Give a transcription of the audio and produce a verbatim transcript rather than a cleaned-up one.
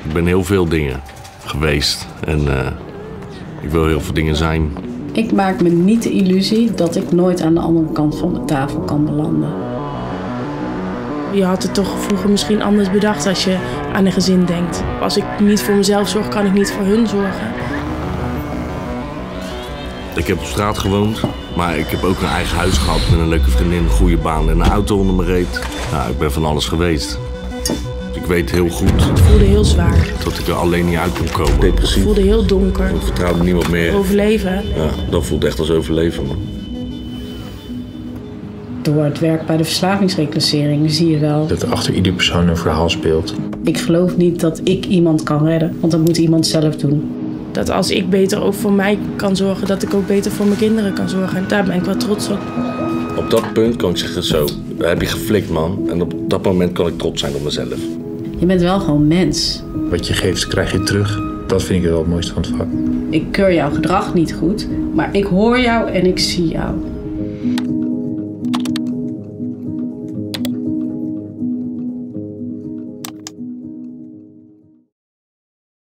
Ik ben heel veel dingen geweest en uh, ik wil heel veel dingen zijn. Ik maak me niet de illusie dat ik nooit aan de andere kant van de tafel kan belanden. Je had het toch vroeger misschien anders bedacht als je aan een gezin denkt. Als ik niet voor mezelf zorg, kan ik niet voor hun zorgen. Ik heb op straat gewoond, maar ik heb ook een eigen huis gehad met een leuke vriendin, een goede baan en een auto onder mijn reet. Nou, ik ben van alles geweest. Ik weet heel goed. Het voelde heel zwaar. Dat ik er alleen niet uit kon komen. Depressief. Het voelde heel donker. Ik vertrouwde niemand meer. Overleven. Ja, dat voelt echt als overleven, man. Door het werk bij de verslavingsreclassering zie je wel dat er achter ieder persoon een verhaal speelt. Ik geloof niet dat ik iemand kan redden, want dat moet iemand zelf doen. Dat als ik beter ook voor mij kan zorgen, dat ik ook beter voor mijn kinderen kan zorgen. En daar ben ik wel trots op. Op dat punt kan ik zeggen zo, daar heb je geflikt, man. En op dat moment kan ik trots zijn op mezelf. Je bent wel gewoon mens. Wat je geeft, krijg je terug. Dat vind ik wel het mooiste van het vak. Ik keur jouw gedrag niet goed, maar ik hoor jou en ik zie jou.